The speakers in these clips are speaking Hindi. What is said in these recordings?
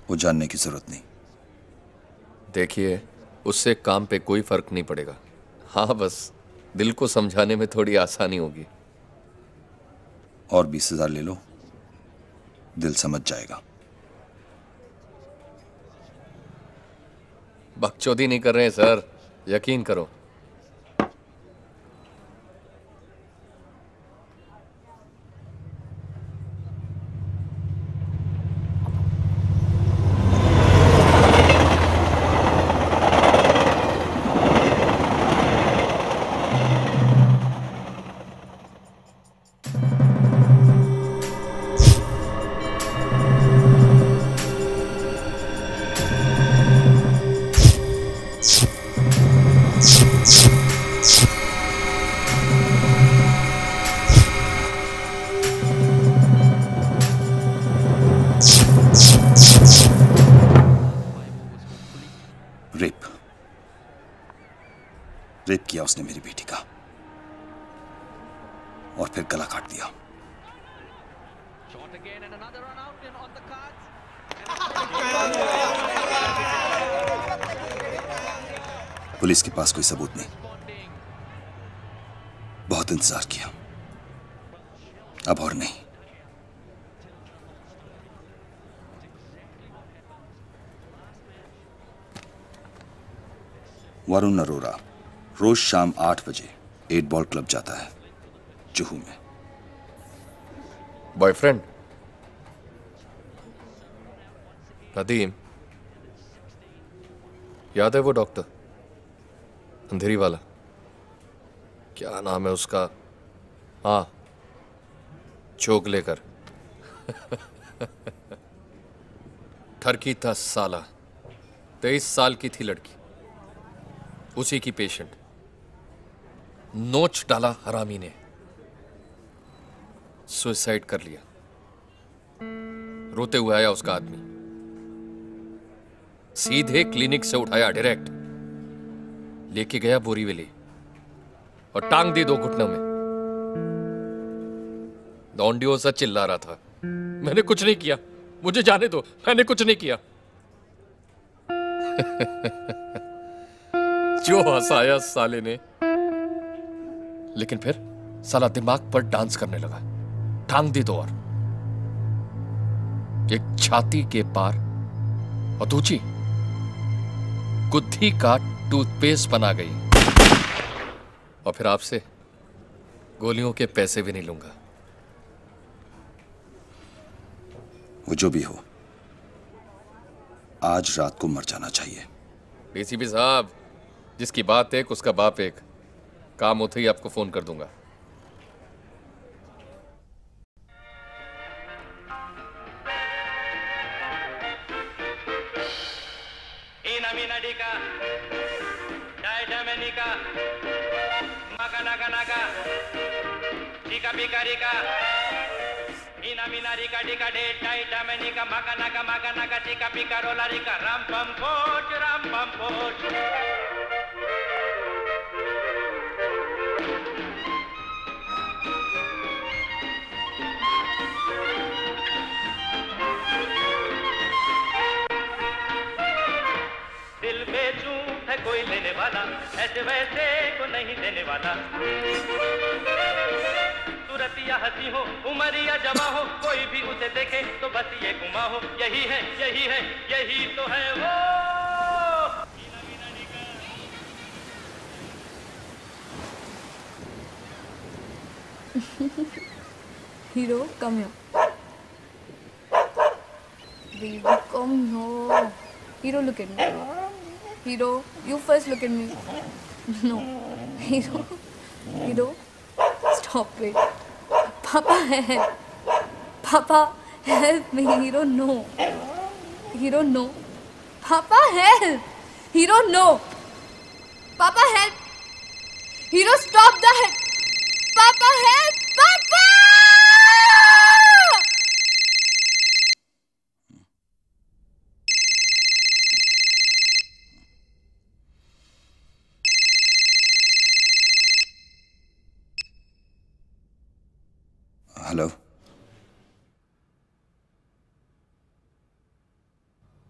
वो जानने की जरूरत नहीं। देखिए, उससे काम पे कोई फर्क नहीं पड़ेगा। हाँ, बस दिल को समझाने में थोड़ी आसानी होगी। और 20,000 ले लो, दिल समझ जाएगा। बकचोदी नहीं कर रहे हैं सर, यकीन करो। रेप रेप किया उसने मेरी बेटी का, और फिर गला काट दिया। पुलिस के पास कोई सबूत नहीं। बहुत इंतजार किया, अब और नहीं। वरुण अरोरा रोज शाम 8 बजे 8 बॉल क्लब जाता है, जुहू में। बॉयफ्रेंड? नदीम, याद है वो डॉक्टर अंधेरी वाला? क्या नाम है उसका? हाँ, चोक लेकर। ठरकी था साला। 23 साल की थी लड़की, उसी की पेशेंट। नोच डाला हरामी ने, सुसाइड कर लिया। रोते हुए आया उसका आदमी, सीधे क्लिनिक से उठाया डायरेक्ट, लेके गया बोरीवली और टांग दी 2 घुटनों में। दौंडियों सा चिल्ला रहा था, मैंने कुछ नहीं किया, मुझे जाने दो, मैंने कुछ नहीं किया। जो हंसाया साले ने। लेकिन फिर साला दिमाग पर डांस करने लगा। टांग दी 2 और, एक छाती के पार और दूसरी गुद्दी का टूथपेस्ट बना गई। और फिर आपसे गोलियों के पैसे भी नहीं लूंगा। वो जो भी हो, आज रात को मर जाना चाहिए। डीसीपी साहब, जिसकी बात एक उसका बाप एक। काम होते ही आपको फोन कर दूंगा। दिल बेचूं है कोई लेने वाला, ऐसे वैसे को नहीं देने वाला। सूरत या हंसी हो, उम्र या जवा हो, कोई भी उसे देखे तो बस ये गुमा हो। यही है, यही है, यही तो है वो। Hero, come here. Baby, come here. Hero, look at me. Hero, you first look at me. No. Hero. Hero, stop it. Papa, help. Papa, help me. Hero, no. Hero, no. Papa, help. Hero, no. Papa, help. Hero, stop that. Papa, help. Papa! Hello.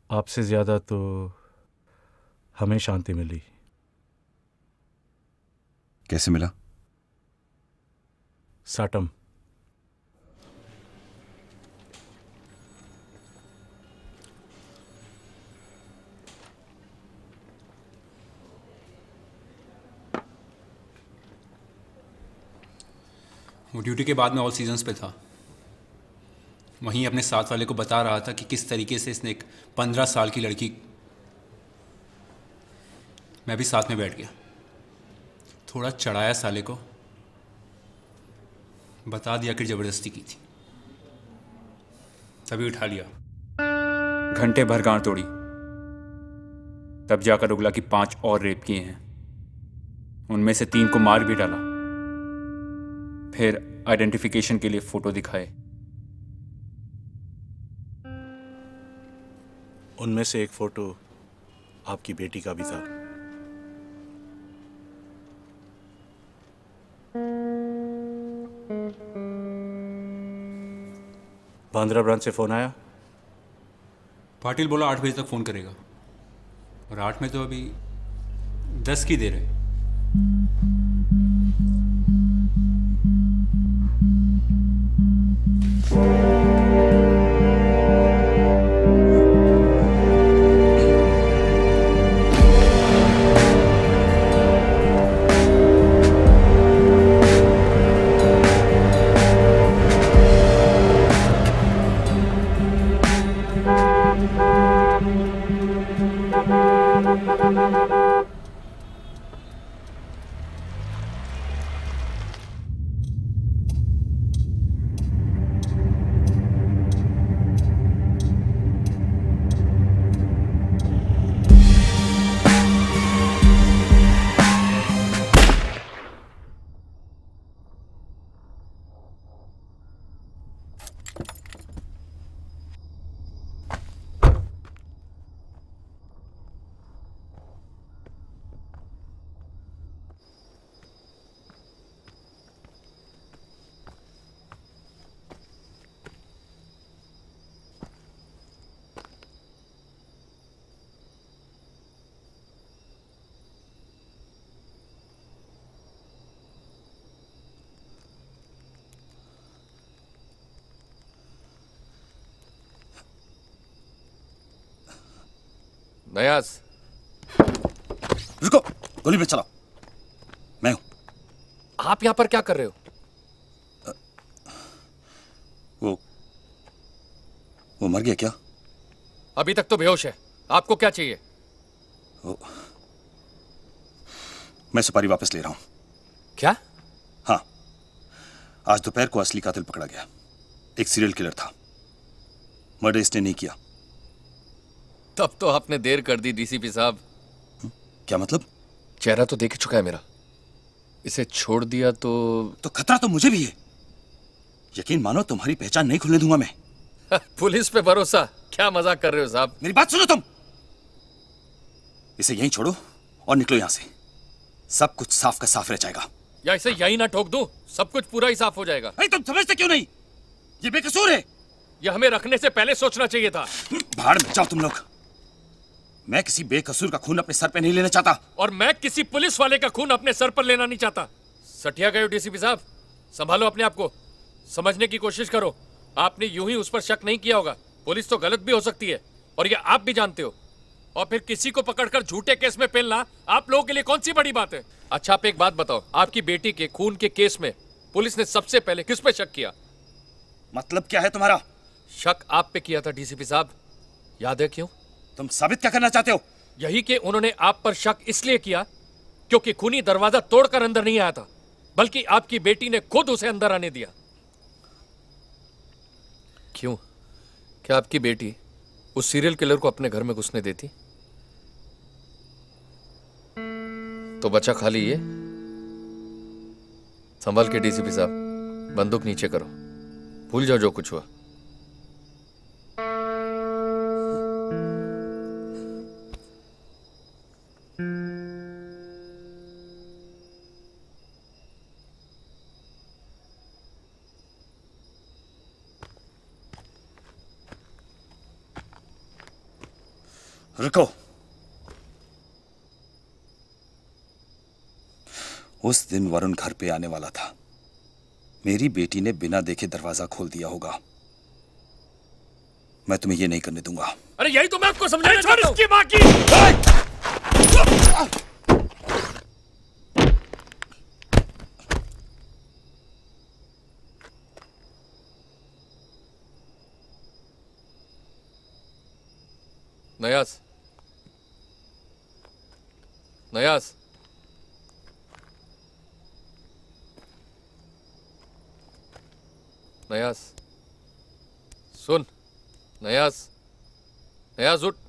आपसे ज़्यादा तो हमें शांति मिली। कैसे मिला? साटम। वो ड्यूटी के बाद में ऑल सीजन्स पे था। वहीं अपने साथ वाले को बता रहा था कि किस तरीके से इसने एक 15 साल की लड़की। मैं भी साथ में बैठ गया, थोड़ा चढ़ाया साले को, बता दिया कि ज़बरदस्ती की थी, तभी उठा लिया। घंटे भर गांड तोड़ी, तब जाकर उगला कि 5 और रेप किए हैं। उनमें से 3 को मार भी डाला, फिर आइडेंटिफिकेशन के लिए फोटो दिखाए। उनमें से एक फोटो आपकी बेटी का भी था। बांद्रा ब्रांच से फोन आया? पाटिल बोला 8 बजे तक फ़ोन करेगा, और 8 में तो अभी 10 की देर है। नयाज, रुको, गोली पे चलाओ। मैं हूं। आप यहां पर क्या कर रहे हो? वो मर गया क्या? अभी तक तो बेहोश है। आपको क्या चाहिए? मैं सुपारी वापस ले रहा हूं। क्या? हाँ, आज दोपहर को असली कातिल पकड़ा गया। एक सीरियल किलर था। मर्डर इसने नहीं किया। तब तो आपने देर कर दी डीसीपी साहब। क्या मतलब? चेहरा तो देख चुका है मेरा। इसे छोड़ दिया तो खतरा तो मुझे भी है। यकीन मानो तुम्हारी पहचान नहीं खुलने दूंगा मैं। पुलिस पे भरोसा? क्या मजाक कर रहे हो साहब? मेरी बात सुनो तुम। इसे यहीं छोड़ो और निकलो यहां से। सब कुछ साफ का साफ रह जाएगा। या इसे यहीं ना ठोक दूं, सब कुछ पूरा ही साफ हो जाएगा। अरे तुम समझते क्यों नहीं? ये बेकसूर है। यह हमें रखने से पहले सोचना चाहिए था। भाड़ में जाओ तुम लोग। मैं किसी बेकसूर का खून अपने सर पे नहीं लेना चाहता। और मैं किसी पुलिस वाले का खून अपने सर पर लेना नहीं चाहता। सठिया गए हो डीसीपी साहब। संभालो अपने आप को। समझने की कोशिश करो। आपने यूं ही उस पर शक नहीं किया होगा। पुलिस तो गलत भी हो सकती है और ये आप भी जानते हो। और फिर किसी को पकड़कर झूठे केस में पेलना आप लोगों के लिए कौन सी बड़ी बात है? अच्छा, आप एक बात बताओ, आपकी बेटी के खून के केस में पुलिस ने सबसे पहले किस पे शक किया? मतलब क्या है तुम्हारा? शक आप पे किया था डीसीपी साहब, याद है? क्यों? तुम साबित क्या करना चाहते हो? यही कि उन्होंने आप पर शक इसलिए किया क्योंकि खूनी दरवाजा तोड़कर अंदर नहीं आया था, बल्कि आपकी बेटी ने खुद उसे अंदर आने दिया। क्यों? क्या आपकी बेटी उस सीरियल किलर को अपने घर में घुसने देती? तो बचा खाली ये। संभल के डीसीपी साहब, बंदूक नीचे करो। भूल जाओ जो कुछ हुआ। रुको। उस दिन वरुण घर पे आने वाला था। मेरी बेटी ने बिना देखे दरवाजा खोल दिया होगा। मैं तुम्हें ये नहीं करने दूंगा। अरे यही तो मैं आपको समझाना चाहता हूं। इसकी मां की। नयाज, नयाज, नयाज, सुन। नयाज, नयाज उठ।